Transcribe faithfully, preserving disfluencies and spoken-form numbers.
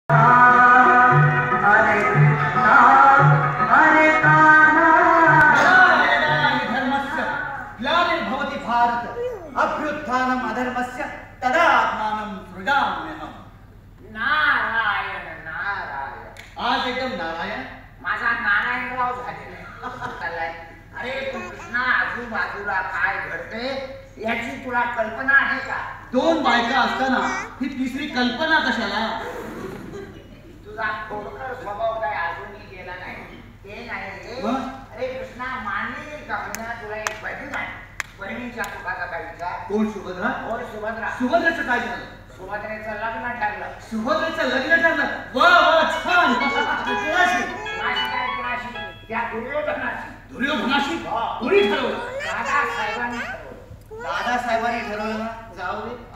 अभ्युत्थानम् अधर्मस्य तदा आत्मानं सृजाम्यहम्। नारायण नारायण। आज एकदम नारायण माझा नारायणराव झालेला आहे। अरे पण कृष्णा आजूबाजूला काय घडते याची तुला कल्पना आहे का? दोन बायका असताना ही तिसरी कल्पना कशाला? तुझा खोडकर स्वभाव काय अजूनही गेला नाही ते नाही रे। अरे कृष्णा मानलेली का म्हणा तुला एक बहीण आहे, बहिणीच्या सुखाचा काय विचार? कोण सुभद्रा? कोण सुभद्रा? सुभद्रेचं काय झालं? सुभद्रेचं लग्न ठरलं। सुभद्रेचं लग्न ठरलं? वा वा छान। कुणाशी? कुणाशी काय कुणाशी? त्या दुर्योधनाशी। दुर्योधनाशी? कोणी ठरवलं? दादा साहेबांनी ठरवलं। दादा साहेबांनी ठरवलं ना? जाऊ दे